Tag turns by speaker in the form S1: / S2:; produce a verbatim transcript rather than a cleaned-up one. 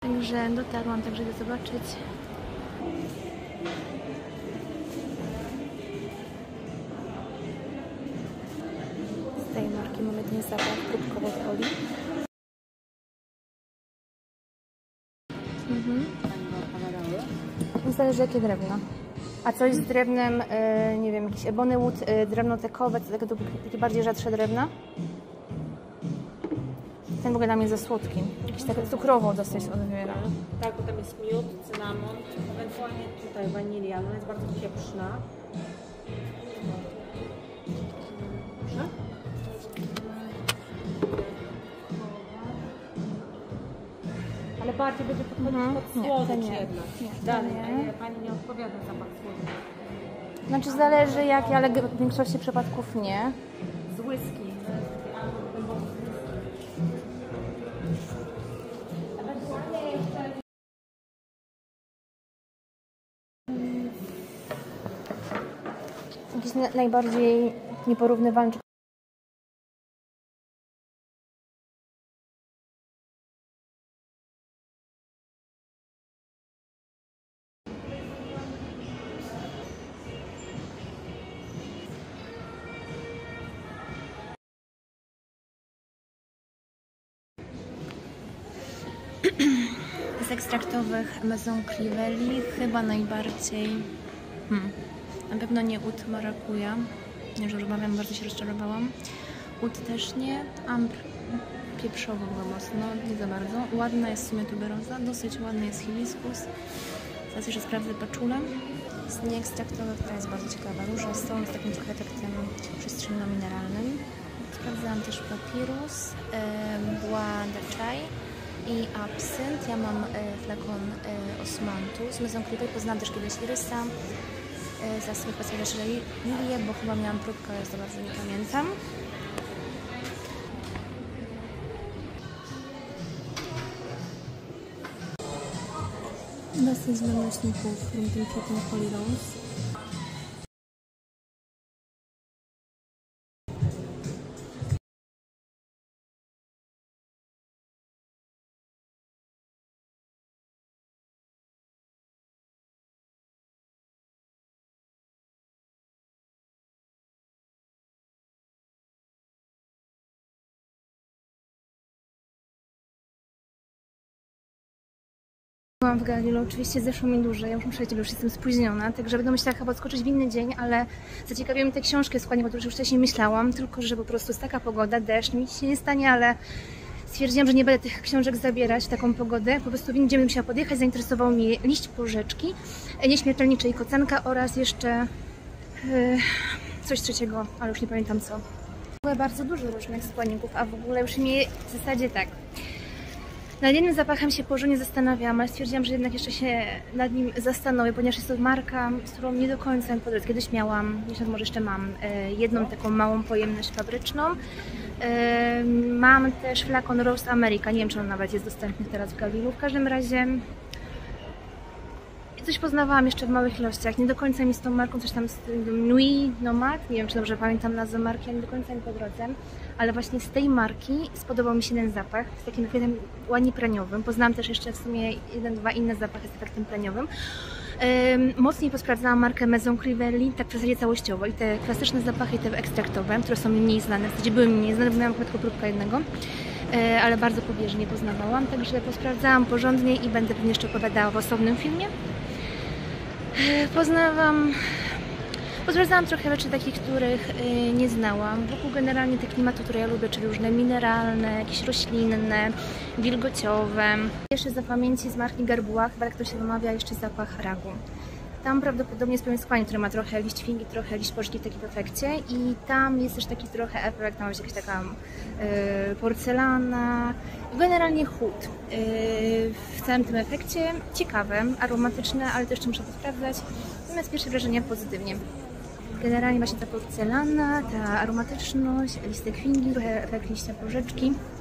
S1: Także dotarłam, także idę zobaczyć. Z tej marki mamy ten zapach próbkowo od Oli. Mhm. Zależy jakie drewno. A coś z drewnem, yy, nie wiem, jakiś ebony wood, yy, drewno tekowe, takie, takie bardziej rzadsze drewna. Ten w ogóle dla mnie za słodki. Jakiś tak cukrowo dosyć odbiera.
S2: Tak, bo tam jest miód, cynamon, ewentualnie tutaj wanilia, ona jest bardzo ciepła. Proszę? Ale bardziej będzie podchodzić mhm. pod słodycz jednak. Nie, dalej, nie. Pani nie odpowiada za zapach słodycz.
S1: Znaczy zależy jaki, ale w większości przypadków nie.
S2: Z whisky. Ewentualnie jeszcze...
S1: Jakiś najbardziej nieporównywalny. Z ekstraktowych Maison Crivelli chyba najbardziej, hmm, na pewno nie Oud Maracuja, nie, że rozmawiam, bardzo się rozczarowałam. Oud też nie, Ambre pieprzowo była mocno, nie za bardzo. Ładna jest w sumie tuberoza, dosyć ładny jest hibiskus. Teraz jeszcze sprawdzę paczulę. Z nieekstraktowych, która jest bardzo ciekawa, róża z tą, z takim trochę efektem przestrzenno-mineralnym. Sprawdzałam też papirus, yy, Bois de Chai i absynt. Ja mam y, flakon y, osmantu z Maison Crivelli. Poznałam też kiedyś irysa. Y, za sobie pasuje jeszcze lilię, bo chyba miałam próbkę, ale za bardzo nie pamiętam. Dosyć dla nośników Room Temperature Holy Rose. Byłam w Galerii, oczywiście zeszło mi dłużej, ja już muszę lecieć, bo już jestem spóźniona, także będę myślała chyba odskoczyć w inny dzień, ale zaciekawiła mnie tę książkę składnie, bo to już wcześniej myślałam, tylko że po prostu jest taka pogoda, deszcz, nic się nie stanie, ale stwierdziłam, że nie będę tych książek zabierać w taką pogodę, po prostu w inny dzień będę musiała podjechać. Zainteresował mnie Liść Porzeczki, Nieśmiertelnicze i Kocenka oraz jeszcze yy, coś trzeciego, ale już nie pamiętam co. Było bardzo dużo różnych składników, a w ogóle już mi w zasadzie tak. Nad jednym zapachem się porządnie zastanawiałam, ale stwierdziłam, że jednak jeszcze się nad nim zastanowię, ponieważ jest to marka, z którą nie do końca mam podróż. Kiedyś miałam, może jeszcze mam, jedną taką małą pojemność fabryczną. Mam też flakon Rose America, nie wiem czy on nawet jest dostępny teraz w Galerii. W każdym razie coś poznawałam jeszcze w małych ilościach. Nie do końca mi z tą marką, coś tam z Nuit Nomad, nie wiem czy dobrze pamiętam nazwę marki, ale nie do końca mi po drodze. Ale właśnie z tej marki spodobał mi się ten zapach z takim efektem ładnie praniowym. Poznałam też jeszcze w sumie jeden, dwa inne zapachy z efektem praniowym. Ym, mocniej posprawdzałam markę Maison Crivelli, tak w zasadzie całościowo. I te klasyczne zapachy, i te ekstraktowe, które są mi mniej znane. W zasadzie były mi mniej znane, bo miałam tylko próbkę jednego. Yy, ale bardzo pobieżnie poznawałam, także posprawdzałam porządnie i będę pewnie jeszcze opowiadała w osobnym filmie. Yy, poznawam... Posprawdzałam trochę rzeczy takich, których yy, nie znałam. Wokół generalnie te klimaty, które ja lubię, czyli różne mineralne, jakieś roślinne, wilgociowe. Jeszcze za pamięci z marki Gerbuła, chyba jak to się wymawia, jeszcze zapach ragu. Tam prawdopodobnie jest pewien składnik, który ma trochę liść figi, trochę liść porzeczki w takim efekcie i tam jest też taki trochę efekt, tam jest jakaś taka yy, porcelana, generalnie chłód yy, w całym tym efekcie. Ciekawe, aromatyczne, ale to jeszcze muszę to sprawdzać. Natomiast pierwsze wrażenia pozytywnie. Generalnie właśnie ta porcelana, ta aromatyczność, listek figi, trochę efekt liścia porzeczki.